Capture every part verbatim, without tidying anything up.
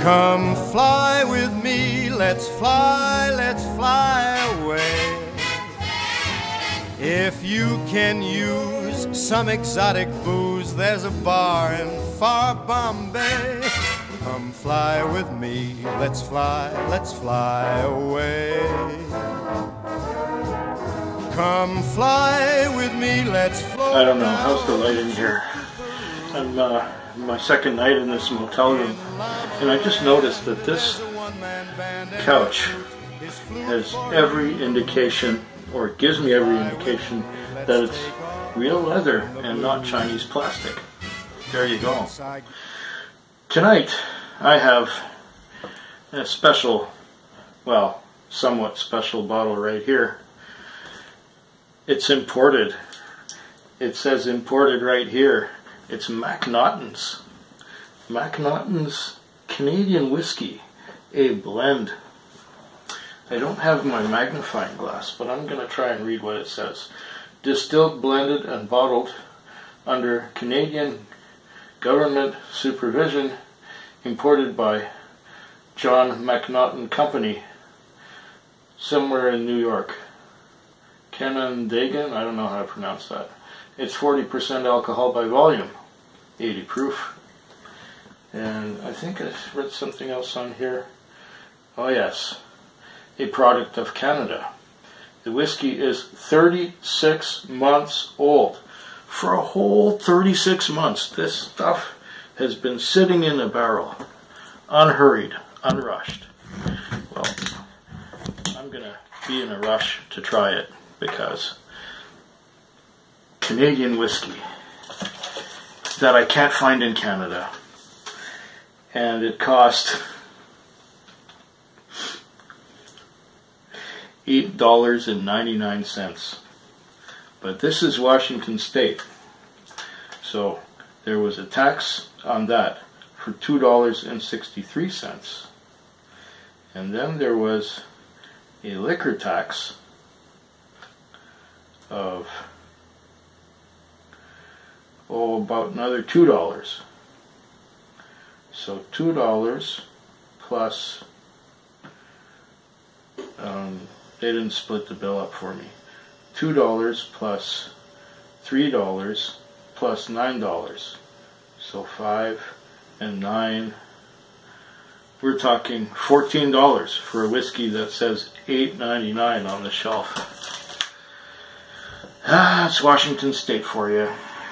Come fly with me, let's fly, let's fly away. If you can use some exotic booze, there's a bar in far Bombay. Come fly with me, let's fly, let's fly away. Come fly with me, let's float. I don't know, how's the light in here? I'm uh, my second night in this motel room, and I just noticed that this couch has every indication, or it gives me every indication, that it's real leather and not Chinese plastic. There you go. Tonight I have a special, well, somewhat special bottle right here. It's imported. It says imported right here. It's MacNaughton's. MacNaughton's Canadian whiskey, a blend. I don't have my magnifying glass, but I'm going to try and read what it says. Distilled, blended, and bottled under Canadian government supervision, imported by John MacNaughton Company, somewhere in New York. Canandaigua, I don't know how to pronounce that. It's forty percent alcohol by volume, eighty proof. And I think I read something else on here. Oh yes, a product of Canada. The whiskey is thirty-six months old. For a whole thirty-six months, this stuff has been sitting in a barrel, unhurried, unrushed. Well, I'm going to be in a rush to try it, because Canadian whiskey that I can't find in Canada, and it cost eight dollars and ninety-nine cents. But this is Washington State, so there was a tax on that for two dollars and sixty-three cents, and then there was a liquor tax of oh about another two dollars. So two dollars plus um, they didn't split the bill up for me. Two dollars plus three dollars plus nine dollars. So five and nine. We're talking fourteen dollars for a whiskey that says eight ninety-nine on the shelf. Ah, it's Washington State for you.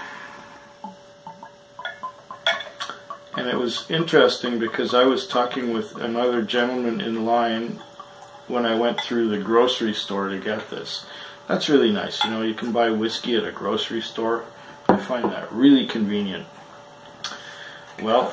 And it was interesting because I was talking with another gentleman in line when I went through the grocery store to get this. That's really nice. You know, you can buy whiskey at a grocery store. I find that really convenient. Well,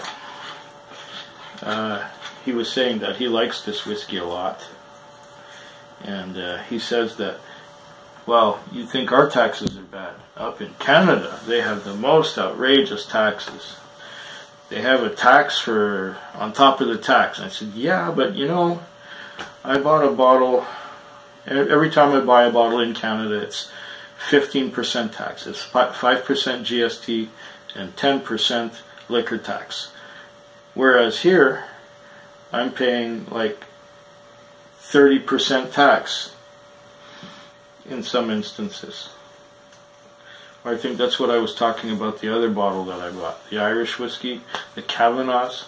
uh, he was saying that he likes this whiskey a lot. And uh, he says that, well, you think our taxes are bad. Up in Canada, they have the most outrageous taxes. They have a tax for, on top of the tax. And I said, yeah, but you know, I bought a bottle, every time I buy a bottle in Canada, it's fifteen percent tax. It's five percent G S T and ten percent liquor tax. Whereas here, I'm paying like thirty percent tax in some instances. I think that's what I was talking about the other bottle that I bought. The Irish whiskey, the Kavanagh's.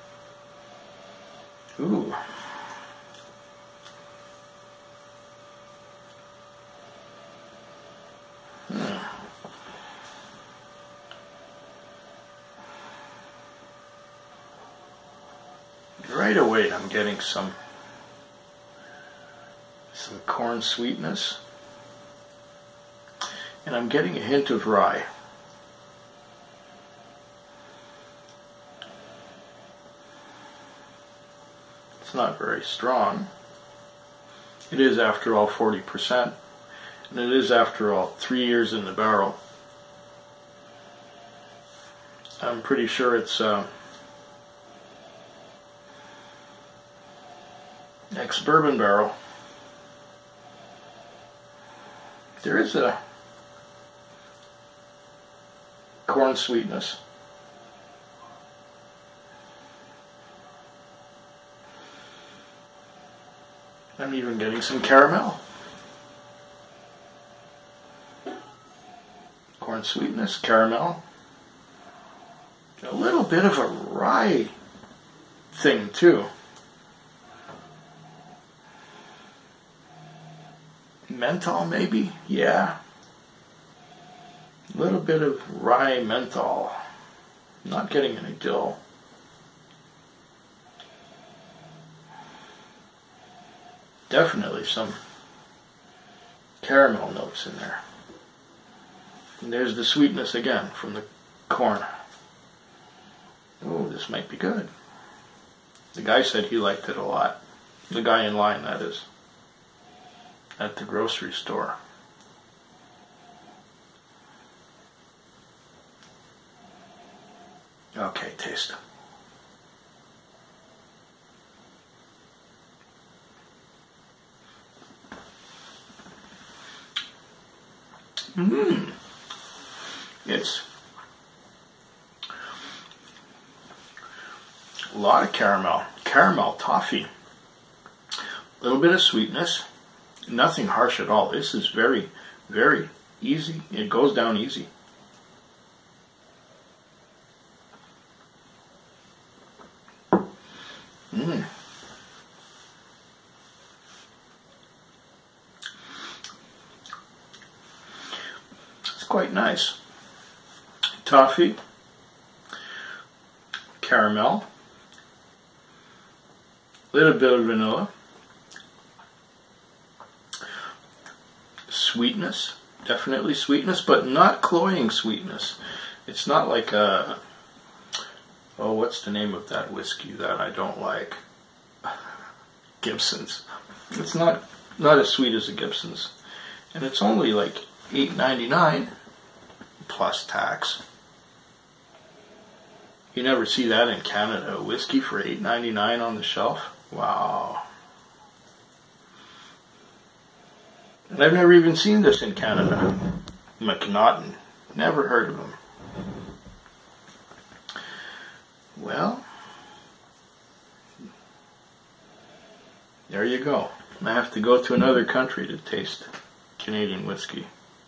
Ooh. Hmm. Right away I'm getting some, some corn sweetness. And I'm getting a hint of rye. It's not very strong. It is, after all, forty percent. And it is, after all, three years in the barrel. I'm pretty sure it's uh, ex-bourbon barrel. There is a corn sweetness. I'm even getting some caramel. Corn sweetness, caramel. A little bit of a rye thing too. Menthol maybe? Yeah. A little bit of rye menthol. Not getting any dill. Definitely some caramel notes in there. And there's the sweetness again from the corn. Oh, this might be good. The guy said he liked it a lot. The guy in line, that is. At the grocery store. Okay, taste. Mmm. It's a lot of caramel. Caramel toffee. A little bit of sweetness. Nothing harsh at all. This is very, very easy. It goes down easy. Mmm. It's quite nice. Toffee, caramel, a little bit of vanilla, sweetness, definitely sweetness, but not cloying sweetness. It's not like a, oh, what's the name of that whiskey that I don't like? Gibson's. It's not not as sweet as a Gibson's, and it's only like eight ninety-nine plus tax. You never see that in Canada. A whiskey for eight ninety-nine on the shelf. Wow. And I've never even seen this in Canada. MacNaughton. Never heard of them. Well, there you go. I have to go to another country to taste Canadian whiskey.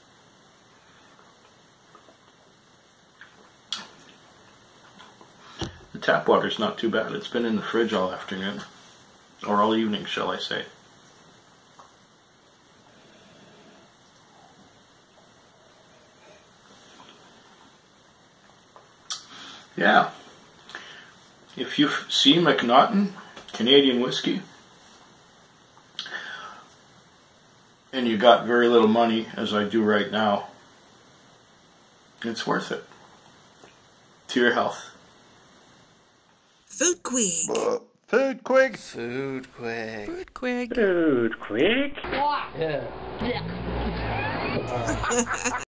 The tap water's not too bad. It's been in the fridge all afternoon. Or all evening, shall I say. Yeah. If you see MacNaughton Canadian whiskey and you got very little money, as I do right now, it's worth it. To your health. Food quick. Uh, food quick. Food quick. Food quick. Food quick. Yeah.